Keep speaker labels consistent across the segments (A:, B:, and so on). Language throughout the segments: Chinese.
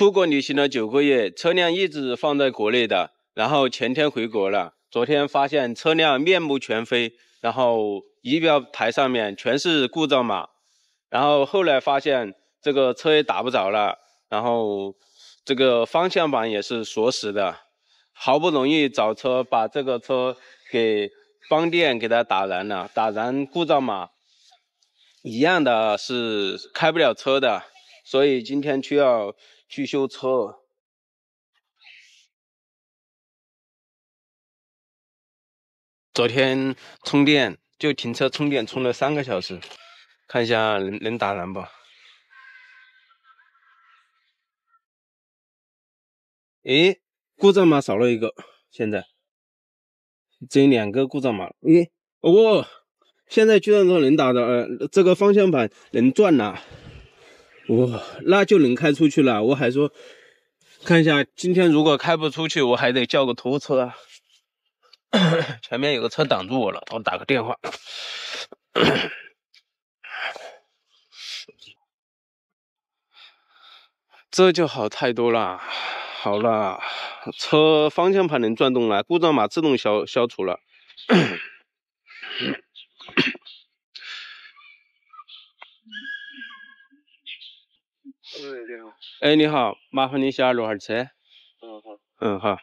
A: 出国旅行了9个月，车辆一直放在国内的，然后前天回国了，昨天发现车辆面目全非，然后仪表台上面全是故障码，然后后来发现这个车也打不着了，然后这个方向盘也是锁死的，好不容易找车把这个车给帮店给它打燃了，打燃故障码一样的是开不了车的，所以今天要去修车。昨天充电就停车充电充了3个小时，看一下能打燃不？诶，故障码少了一个，现在只有2个故障码。诶，哦，现在居然说能打的，这个方向盘能转了，哇，那就能开出去了。我还说看一下，今天如果开不出去，我还得叫个拖车啊。前面有个车挡住我了，我打个电话。这就好太多了。好了，车方向盘能转动了，故障码自动消除了。你好。哎，你好，麻烦你下6号车。好。好。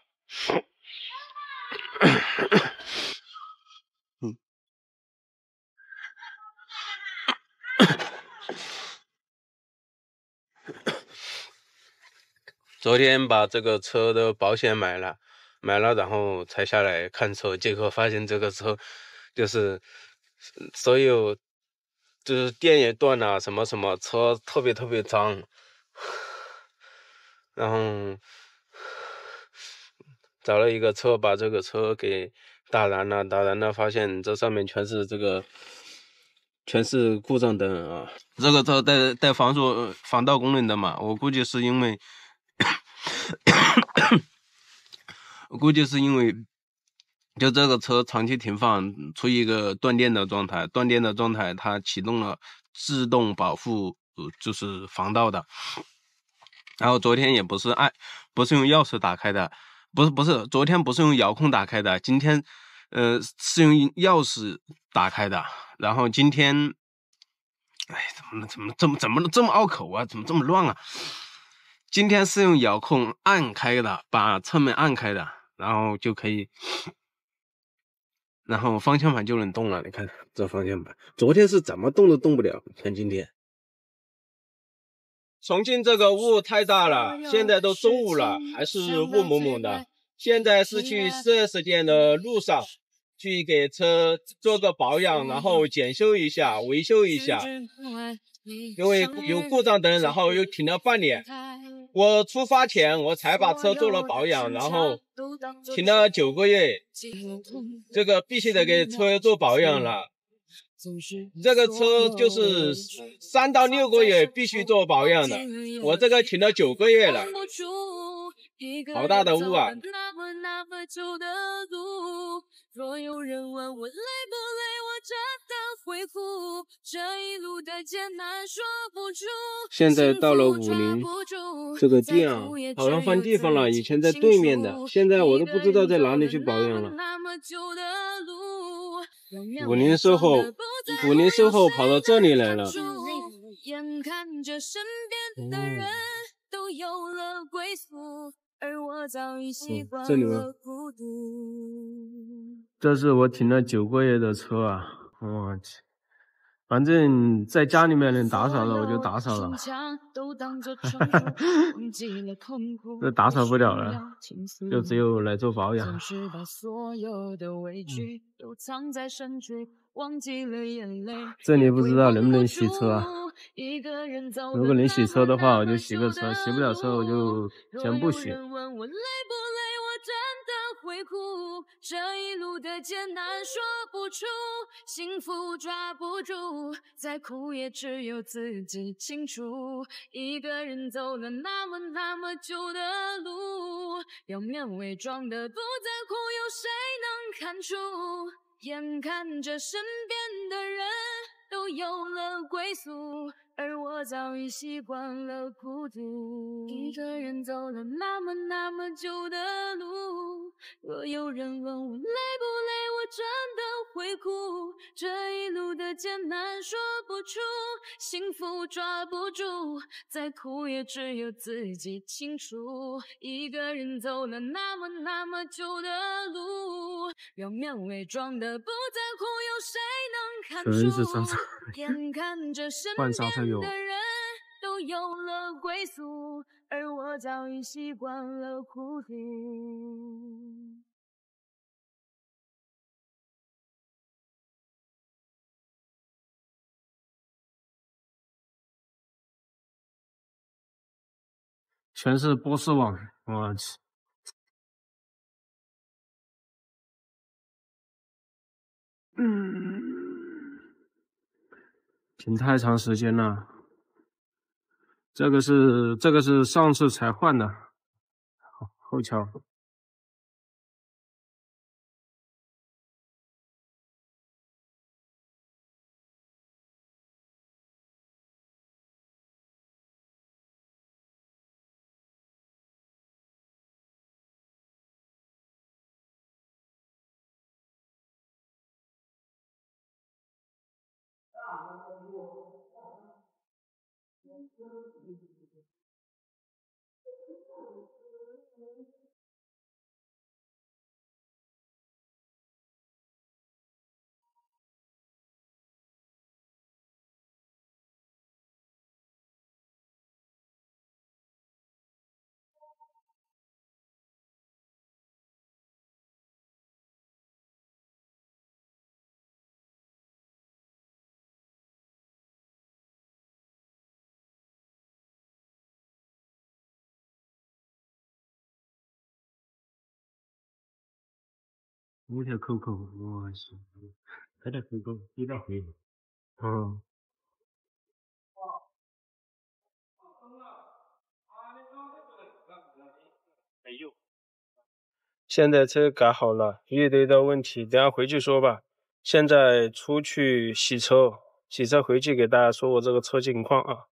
A: 昨天把这个车的保险买了，然后才下来看车，结果发现这个车就是所有就是电也断了，什么车特别脏，然后找了一个车把这个车给打燃了，发现这上面全是故障灯啊！这个车带防盗功能的嘛，我估计是因为。就这个车长期停放，处于一个断电的状态，它启动了自动保护，就是防盗的。然后昨天也不是用钥匙打开的，不是，昨天不是用遥控打开的，今天是用钥匙打开的。然后今天，哎，怎么这么拗口啊？怎么这么乱啊？今天是用遥控按开的，把车门按开的，然后就可以，然后方向盘就能动了。你看这方向盘，昨天是怎么动都动不了，看今天。重庆这个雾太大了，现在都中午了，还是雾蒙蒙的。现在是去4S店的路上，去给车做个保养，然后检修一下、维修一下。因为有故障灯，然后又停了半年。我出发前我才把车做了保养，然后停了9个月，这个必须得给车做保养了。这个车就是3到6个月必须做保养的，我这个停了9个月了，好大的雾啊！若有人问我累不累，我真的会哭，这一路的艰难说不出。现在到了武陵，这个店啊，好像换地方了，以前在对面的，现在我都不知道在哪里去保养了。武陵售后跑到这里来了。眼看着身边的人都有了归宿，而我早已习惯了孤独。这是我停了9个月的车啊！我去，反正在家里面能打扫的我就打扫了，这打扫不了了，就只有来做保养。这里不知道能不能洗车啊？如果能洗车的话，我就洗个车；洗不了车，我就先不洗。会哭，这一路的艰难说不出，幸福抓不住，再苦也只有自己清楚。一个人走了那么久的路，表面伪装的不在乎，有谁能看出？眼看着身边的人
B: 都有了归宿，而我早已习惯了孤独。一个人走了那么久的路，若有人问我累不累，我真的会哭。这一路的艰难说不出，幸福抓不住，再苦也只有自己清楚。一个人走了那么久的路，表面伪装的不在乎，有谁能看出？
C: 全是沙尘，
B: 眼看着身
C: 换沙尘油。
B: 边的人都有了归宿，而我早已习惯了孤独。
C: 全是波斯网，我去。停太长时间了。这个是上次才换的，后桥。5条扣扣，我去，还得扣扣，有点回。嗯。哎呦，现在车改好了，遇到的问题，等下回去说吧。现在出去洗车，回去给大家说我这个车情况啊。